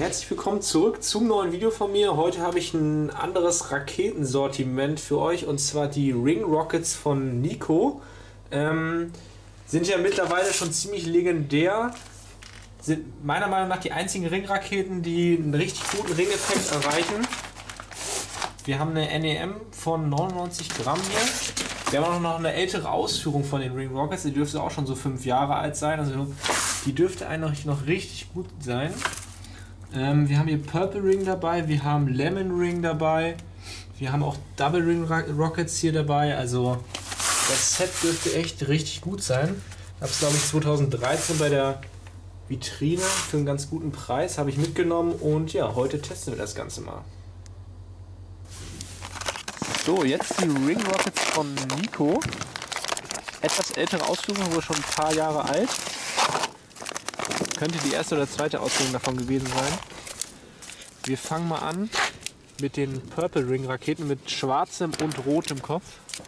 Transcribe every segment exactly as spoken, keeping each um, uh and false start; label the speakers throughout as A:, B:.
A: herzlich willkommen zurück zum neuen Video von mir. Heute habe ich ein anderes Raketensortiment für euch, und zwar die Ring Rockets von Nico. Ähm, sind ja mittlerweile schon ziemlich legendär. Sind meiner Meinung nach die einzigen Ringraketen, die einen richtig guten Ringeffekt erreichen. Wir haben eine N E M von neunundneunzig Gramm hier. Wir haben auch noch eine ältere Ausführung von den Ring Rockets. Die dürfte auch schon so fünf Jahre alt sein. Also die dürfte eigentlich noch richtig gut sein. Ähm, wir haben hier Purple Ring dabei, wir haben Lemon Ring dabei, wir haben auch Double Ring Rockets hier dabei. Also das Set dürfte echt richtig gut sein. Ich habe es, glaube ich, zweitausenddreizehn bei der Vitrine für einen ganz guten Preis habe ich mitgenommen, und ja, heute testen wir das Ganze mal. So, jetzt die Ring Rockets von Nico. Etwas ältere Ausführung, wohl schon ein paar Jahre alt. Könnte die erste oder zweite Ausführung davon gewesen sein. Wir fangen mal an mit den Purple Ring Raketen mit schwarzem und rotem Kopf.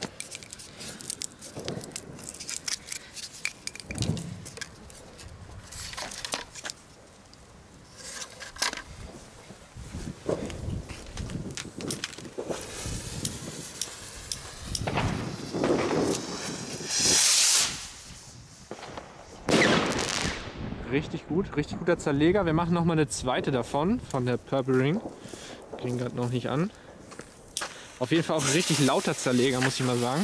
A: Richtig gut, richtig guter Zerleger. Wir machen noch mal eine zweite davon, von der Purple Ring. Kriegen gerade noch nicht an. Auf jeden Fall auch ein richtig lauter Zerleger, muss ich mal sagen.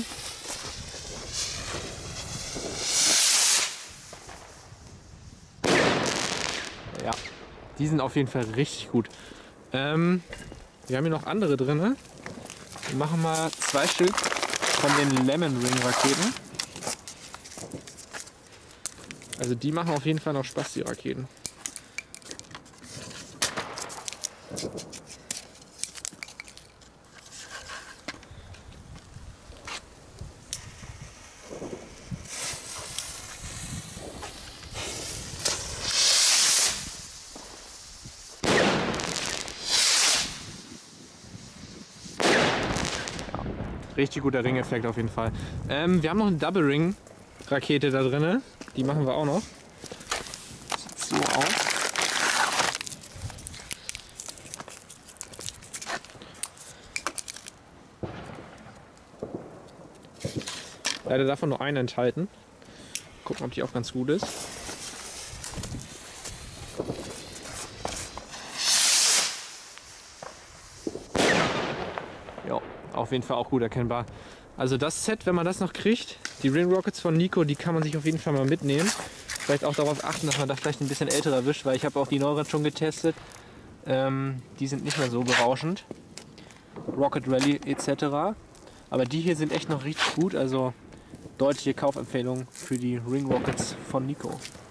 A: Ja, die sind auf jeden Fall richtig gut. Ähm, wir haben hier noch andere drin. Wir machen mal zwei Stück von den Lemon Ring Raketen. Also die machen auf jeden Fall noch Spaß, die Raketen. Ja, richtig guter Ringeffekt auf jeden Fall. Ähm, wir haben noch eine Double Ring Rakete da drin. Die machen wir auch noch. Sieht so aus. Leider davon nur eine enthalten. Gucken, ob die auch ganz gut ist. Ja, auf jeden Fall auch gut erkennbar. Also das Set, wenn man das noch kriegt, die Ring Rockets von Nico, die kann man sich auf jeden Fall mal mitnehmen. Vielleicht auch darauf achten, dass man da vielleicht ein bisschen älter erwischt, weil ich habe auch die neueren schon getestet. Ähm, die sind nicht mehr so berauschend. Rocket Rally et cetera. Aber die hier sind echt noch richtig gut, also deutliche Kaufempfehlung für die Ring Rockets von Nico.